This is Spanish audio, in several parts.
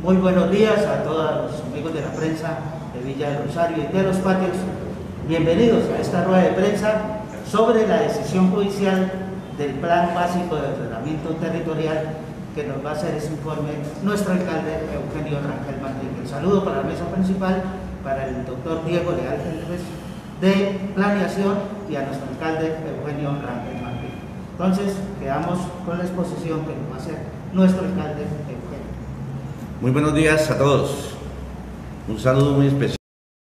Muy buenos días a todos los amigos de la prensa de Villa del Rosario y de los patios. Bienvenidos a esta rueda de prensa sobre la decisión judicial del Plan Básico de Ordenamiento Territorial que nos va a hacer ese informe nuestro alcalde Eugenio Rangel Manrique. El saludo para la mesa principal, para el doctor Diego Leal Gentes de Planeación y a nuestro alcalde Eugenio Rangel Manrique. Entonces, quedamos con la exposición que nos va a hacer nuestro alcalde Eugenio. Muy buenos días a todos. Un saludo muy especial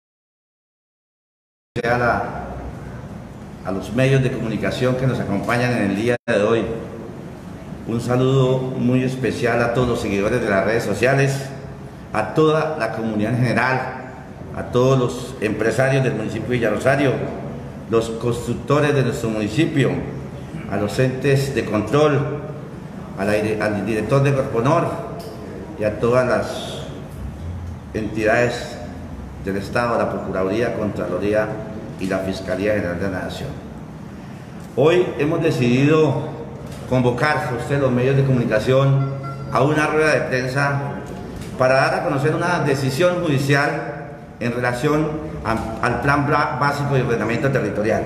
a los medios de comunicación que nos acompañan en el día de hoy. Un saludo muy especial a todos los seguidores de las redes sociales, a toda la comunidad en general, a todos los empresarios del municipio de Villa Rosario, los constructores de nuestro municipio, a los entes de control, al director de Corponor y a todas las entidades del Estado, la Procuraduría, Contraloría y la Fiscalía General de la Nación. Hoy hemos decidido convocar a ustedes, los medios de comunicación, a una rueda de prensa para dar a conocer una decisión judicial en relación al Plan Básico de Ordenamiento Territorial.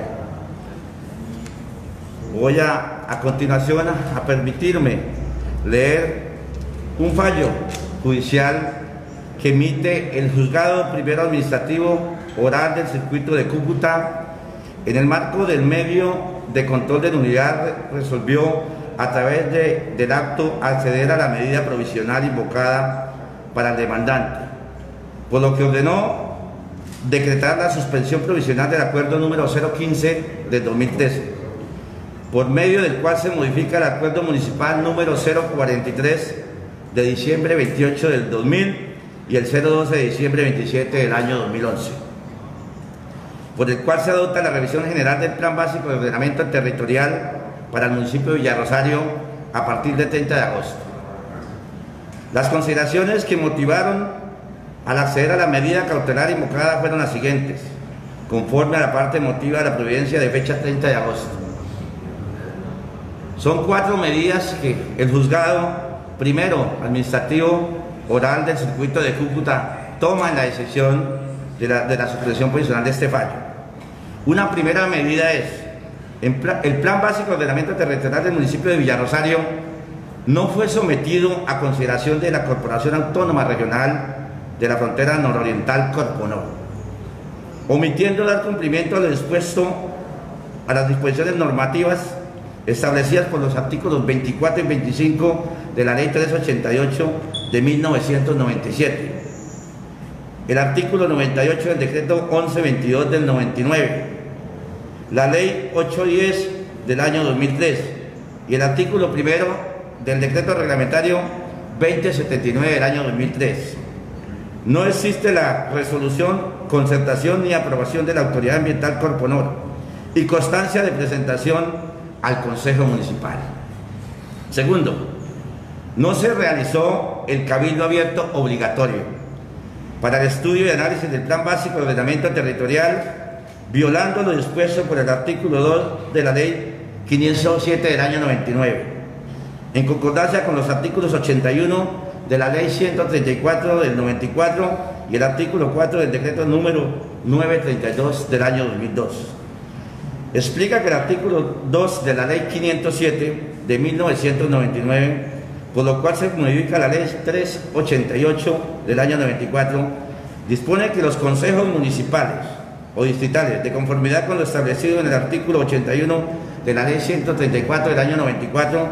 Voy a continuación a permitirme leer un fallo judicial que emite el Juzgado Primero Administrativo Oral del Circuito de Cúcuta en el marco del medio de control de nulidad. Resolvió a través del acto acceder a la medida provisional invocada para el demandante, por lo que ordenó decretar la suspensión provisional del acuerdo número 015 del 2013, por medio del cual se modifica el acuerdo municipal número 043 de diciembre 28 del 2000 y el 012 de diciembre 27 del año 2011, por el cual se adopta la revisión general del Plan Básico de Ordenamiento Territorial para el municipio de Villa Rosario a partir del 30 de agosto. Las consideraciones que motivaron al acceder a la medida cautelar invocada fueron las siguientes, conforme a la parte motiva de la providencia de fecha 30 de agosto. Son 4 medidas que el Juzgado Primero Administrativo Oral del Circuito de Cúcuta toma en la decisión de la suspensión provisional de este fallo. Una primera medida es: el Plan Básico de Ordenamiento Territorial del municipio de Villa Rosario no fue sometido a consideración de la Corporación Autónoma Regional de la Frontera Nororiental, Corponor, omitiendo dar cumplimiento a lo dispuesto a las disposiciones normativas establecidas por los artículos 24 y 25 de la Ley 388 de 1997, el artículo 98 del Decreto 1122 del 99, la Ley 810 del año 2003 y el artículo 1 del Decreto Reglamentario 2079 del año 2003. No existe la resolución, concertación ni aprobación de la Autoridad Ambiental Corponor y constancia de presentación al Consejo Municipal. Segundo, no se realizó el cabildo abierto obligatorio para el estudio y análisis del Plan Básico de Ordenamiento Territorial, violando lo dispuesto por el artículo 2 de la Ley 507 del año 99, en concordancia con los artículos 81 de la Ley 134 del 94 y el artículo 4 del Decreto número 932 del año 2002. Explica que el artículo 2 de la Ley 507 de 1999, por lo cual se modifica la Ley 388 del año 94, dispone que los consejos municipales o distritales, de conformidad con lo establecido en el artículo 81 de la Ley 134 del año 94,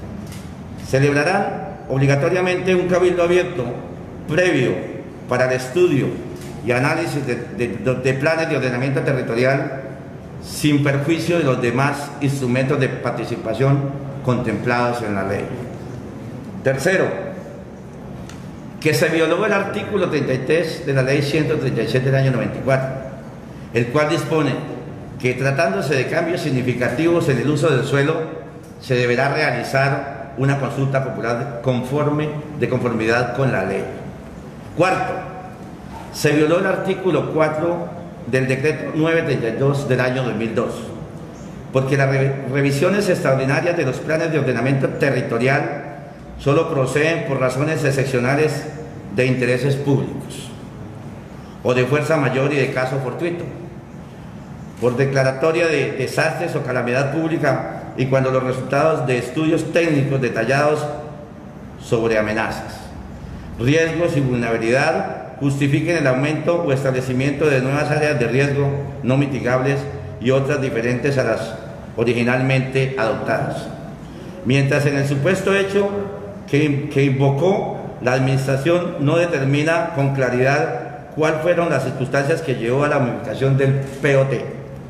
celebrarán obligatoriamente un cabildo abierto previo para el estudio y análisis de planes de ordenamiento territorial, sin perjuicio de los demás instrumentos de participación contemplados en la ley. Tercero, que se violó el artículo 33 de la Ley 137 del año 94, el cual dispone que, tratándose de cambios significativos en el uso del suelo, se deberá realizar una consulta popular de conformidad con la ley. Cuarto, se violó el artículo 4 del Decreto 932 del año 2002, porque las revisiones extraordinarias de los planes de ordenamiento territorial solo proceden por razones excepcionales de intereses públicos o de fuerza mayor y de caso fortuito, por declaratoria de desastres o calamidad pública y cuando los resultados de estudios técnicos detallados sobre amenazas, riesgos y vulnerabilidad justifiquen el aumento o establecimiento de nuevas áreas de riesgo no mitigables y otras diferentes a las originalmente adoptadas. Mientras en el supuesto hecho que invocó, la Administración no determina con claridad cuáles fueron las circunstancias que llevó a la modificación del POT.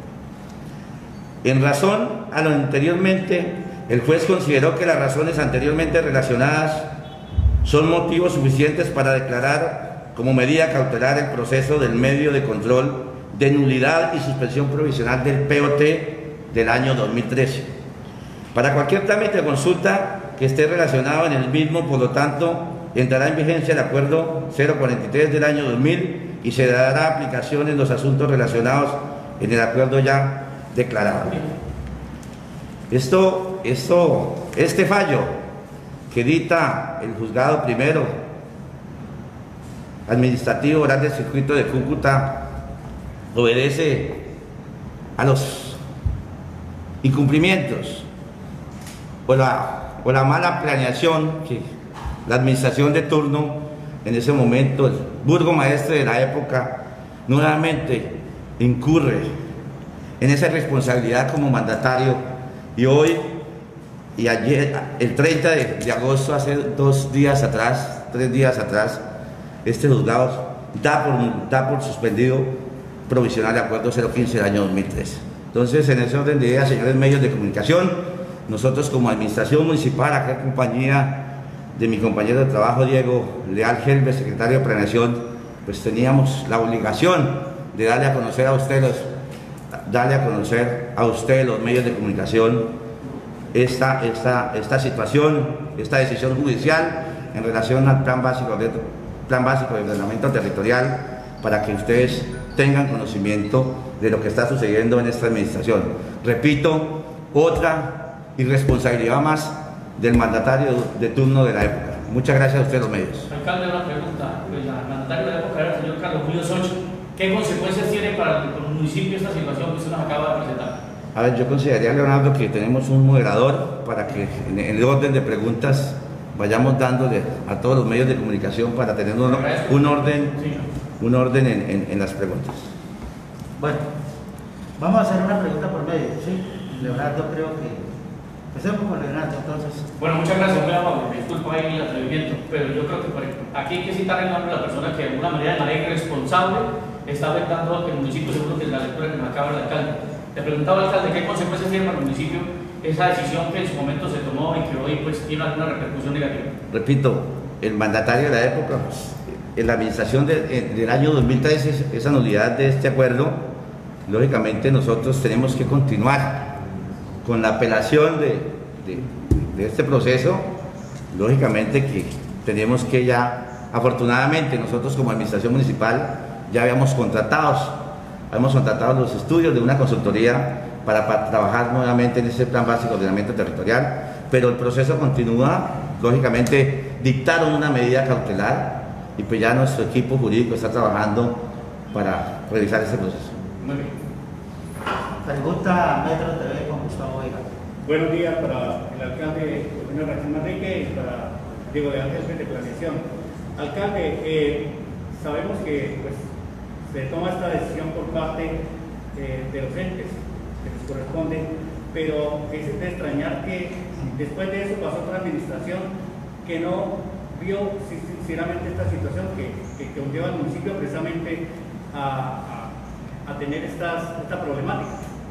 En razón a lo anteriormente, el juez consideró que las razones anteriormente relacionadas son motivos suficientes para declarar como medida cautelar el proceso del medio de control de nulidad y suspensión provisional del POT del año 2013. Para cualquier trámite de consulta que esté relacionado en el mismo, por lo tanto, entrará en vigencia el acuerdo 043 del año 2000 y se dará aplicación en los asuntos relacionados en el acuerdo ya declarado. Este fallo que dicta el juzgado primero administrativo oral del circuito de Cúcuta obedece a los incumplimientos o la mala planeación que la administración de turno en ese momento, el burgomaestre de la época, nuevamente incurre en esa responsabilidad como mandatario, y hoy y ayer, el 30 de agosto, hace 3 días atrás, este juzgado da por suspendido provisional el acuerdo 015 del año 2013. Entonces, en ese orden de ideas, señores medios de comunicación, nosotros como administración municipal, acá en compañía de mi compañero de trabajo Diego Leal Helve, secretario de Planeación, pues teníamos la obligación de darle a conocer a ustedes los medios de comunicación esta situación, esta decisión judicial en relación al plan básico de ordenamiento territorial, para que ustedes tengan conocimiento de lo que está sucediendo en esta administración. Repito, otra irresponsabilidad más del mandatario de turno de la época. Muchas gracias a ustedes los medios. Alcalde, una pregunta. Pues la mandatario de la época era el señor Carlos Julio Soch. ¿Qué consecuencias tiene para el municipio esta situación que usted nos acaba de presentar? A ver, yo consideraría, Leonardo, que tenemos un moderador para que en el orden de preguntas vayamos dándole a todos los medios de comunicación para tener un orden en las preguntas. Bueno, vamos a hacer una pregunta por medio, ¿sí? Leonardo, creo que... Empecemos con Leonardo, entonces. Bueno, muchas gracias, muy amable. Disculpa ahí el atrevimiento, pero yo creo que aquí hay que citar el nombre de la persona que de alguna manera irresponsable está afectando el municipio, según la lectura que me acaba el alcalde. Le preguntaba al alcalde qué consecuencias tiene para el municipio esa decisión que en su momento se tomó y que hoy pues tiene alguna repercusión negativa. Repito, el mandatario de la época, pues, en la administración del año 2013, esa nulidad de este acuerdo, lógicamente nosotros tenemos que continuar con la apelación de este proceso. Lógicamente que tenemos que ya, afortunadamente nosotros como administración municipal ya habíamos contratado los estudios de una consultoría para trabajar nuevamente en ese plan básico de ordenamiento territorial, pero el proceso continúa. Lógicamente dictaron una medida cautelar y pues ya nuestro equipo jurídico está trabajando para revisar ese proceso. Muy bien. Pregunta Metro TV con Gustavo Vega. Buenos días para el alcalde Eugenio Raquel Manrique y para Diego de Ángeles de Planeación. Alcalde, sabemos que pues, se toma esta decisión por parte de los entes que les corresponde, pero es de extrañar que después de eso pasó otra administración que no vio sinceramente esta situación que conlleva al municipio precisamente a tener esta problemática.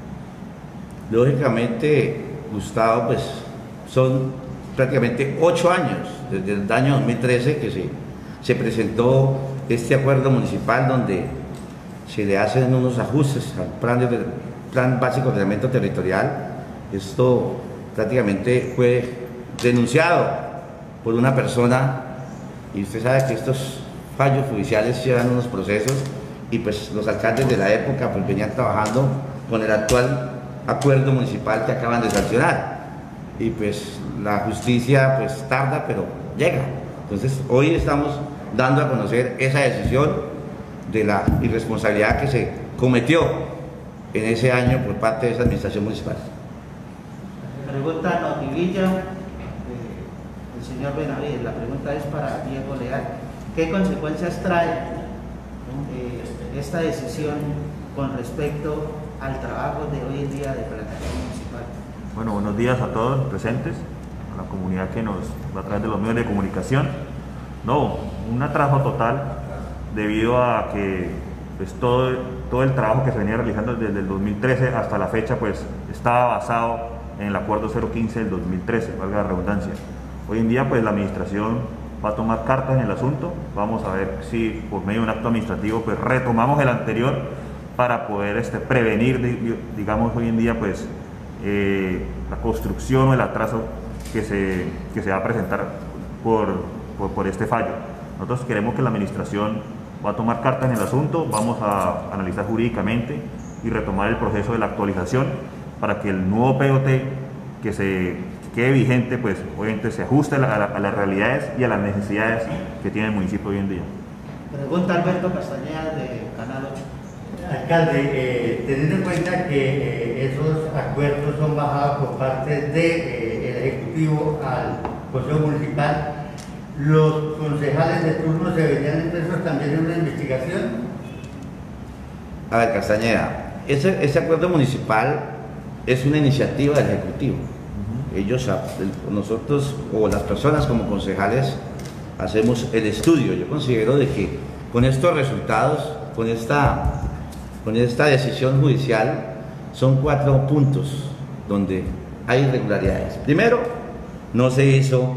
Lógicamente, Gustavo, pues son prácticamente 8 años desde el año 2013 que se presentó este acuerdo municipal donde se le hacen unos ajustes al plan básico de ordenamiento territorial. Esto prácticamente fue denunciado por una persona y usted sabe que estos fallos judiciales llevan unos procesos y pues los alcaldes de la época pues venían trabajando con el actual acuerdo municipal que acaban de sancionar y pues la justicia pues tarda pero llega. Entonces hoy estamos dando a conocer esa decisión de la irresponsabilidad que se cometió en ese año por parte de esa administración municipal. Pregunta Notivilla, el señor Benavides. La pregunta es para Diego Leal. ¿Qué consecuencias trae esta decisión con respecto al trabajo de hoy en día de planeación municipal? Bueno, buenos días a todos los presentes, a la comunidad que nos va a través de los medios de comunicación. No, un atraso total debido a que pues, todo el trabajo que se venía realizando desde el 2013 hasta la fecha pues estaba basado en el acuerdo 015 del 2013, valga la redundancia. Hoy en día pues la administración va a tomar cartas en el asunto, vamos a ver si por medio de un acto administrativo pues retomamos el anterior para poder prevenir, digamos hoy en día pues la construcción o el atraso que se va a presentar por este fallo. Nosotros queremos que la administración va a tomar cartas en el asunto, vamos a analizar jurídicamente y retomar el proceso de la actualización para que el nuevo POT que quede vigente, pues obviamente se ajuste a las realidades y a las necesidades que tiene el municipio hoy en día. Pregunta Alberto Castañeda de Canal 8. Alcalde, teniendo en cuenta que esos acuerdos son bajados por parte del Ejecutivo al Consejo Municipal, ¿los concejales de turno se verían impresos también en una investigación? A ver, Castañeda, ese acuerdo municipal es una iniciativa del Ejecutivo. Ellos, nosotros o las personas como concejales hacemos el estudio. Yo considero de que con estos resultados, con esta decisión judicial, son 4 puntos donde hay irregularidades. Primero, no se hizo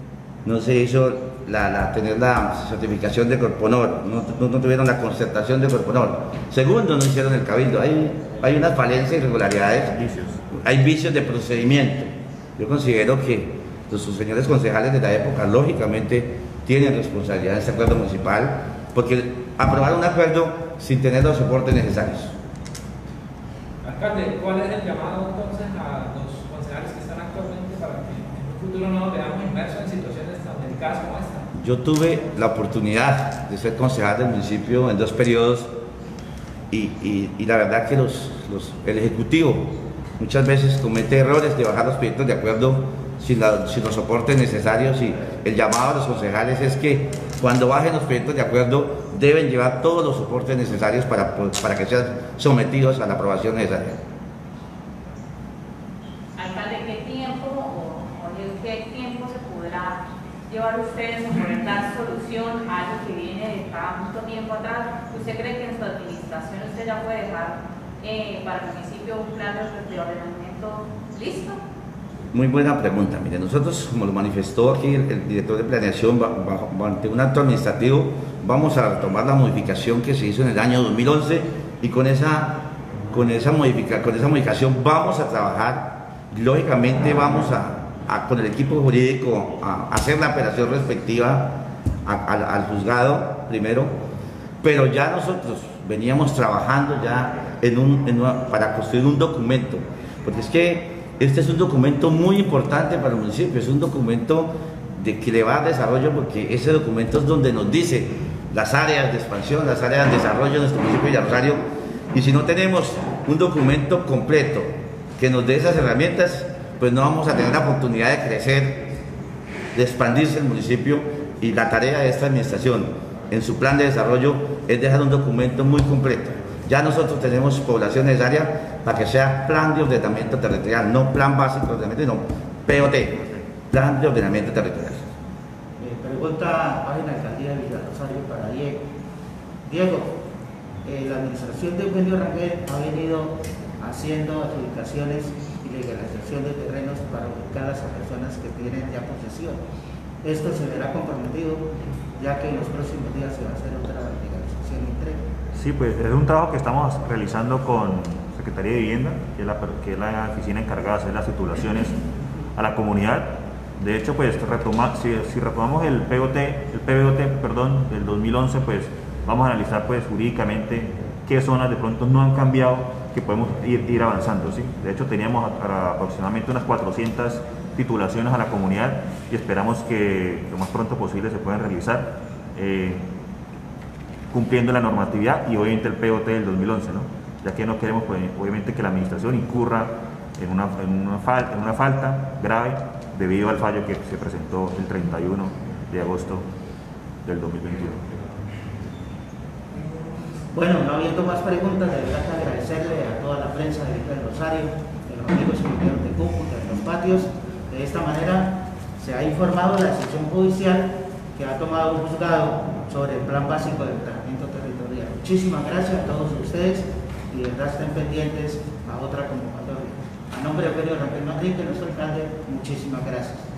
tener la certificación de Corponor, no tuvieron la concertación de Corponor. Segundo, no hicieron el cabildo. Hay unas falencias, irregularidades, hay vicios de procedimiento. Yo considero que sus señores concejales de la época, lógicamente, tienen responsabilidad en este acuerdo municipal, porque aprobaron un acuerdo sin tener los soportes necesarios. Alcalde, ¿cuál es el llamado entonces a los concejales que están actualmente para que en un futuro no nos veamos inmersos en situaciones tan delicadas como esta? Yo tuve la oportunidad de ser concejal del municipio en 2 periodos y la verdad que el Ejecutivo muchas veces comete errores de bajar los proyectos de acuerdo sin los soportes necesarios, y el llamado a los concejales es que cuando bajen los proyectos de acuerdo deben llevar todos los soportes necesarios para que sean sometidos a la aprobación necesaria. Alcalde, ¿qué tiempo se podrá llevar ustedes a poder dar solución a algo que viene de mucho tiempo atrás? ¿Usted cree que en su administración usted ya puede dejar para el municipio un plan de ordenamiento listo? Muy buena pregunta. Mire, nosotros, como lo manifestó aquí el director de planeación, ante un acto administrativo, vamos a retomar la modificación que se hizo en el año 2011 y con esa modificación vamos a trabajar. Lógicamente vamos con el equipo jurídico a hacer la operación respectiva al juzgado primero, pero ya nosotros veníamos trabajando ya para construir un documento, porque es que este es un documento muy importante para el municipio, es un documento que le va a dar desarrollo, porque ese documento es donde nos dice las áreas de expansión, las áreas de desarrollo de nuestro municipio de Rosario, y si no tenemos un documento completo que nos dé esas herramientas, pues no vamos a tener la oportunidad de crecer, de expandirse el municipio, y la tarea de esta administración en su plan de desarrollo es dejar un documento muy completo. Ya nosotros tenemos población necesaria para que sea plan de ordenamiento territorial, no plan básico de ordenamiento, sino POT, plan de ordenamiento territorial. Pregunta página alcaldía de Villa Rosario para Diego. Diego, la administración de Eugenio Rangel ha venido haciendo adjudicaciones y legalización de terrenos para ubicarlas a personas que tienen ya posesión. Esto se verá comprometido, ya que en los próximos días se va a hacer otra legalización y entrega. Sí, pues es un trabajo que estamos realizando con Secretaría de Vivienda, que es la oficina encargada de hacer las titulaciones a la comunidad. De hecho, pues si retomamos el PBOT del 2011, pues vamos a analizar pues jurídicamente qué zonas de pronto no han cambiado, que podemos ir avanzando, ¿sí? De hecho, teníamos aproximadamente unas 400 titulaciones a la comunidad y esperamos que lo más pronto posible se puedan realizar. cumpliendo la normatividad y obviamente el POT del 2011, ¿no? Ya que no queremos, pues, obviamente, que la administración incurra en una falta grave debido al fallo que se presentó el 31 de agosto del 2021. Bueno, no habiendo más preguntas, de verdad que agradecerle a toda la prensa de Villa del Rosario, de los amigos que vinieron de Cúcuta, de los patios. De esta manera se ha informado la decisión judicial que ha tomado un juzgado sobre el plan básico de ordenamiento territorial. Muchísimas gracias a todos ustedes y de verdad estén pendientes a otra convocatoria. A nombre de Eugenio Rangel Manrique, nuestro alcalde, muchísimas gracias.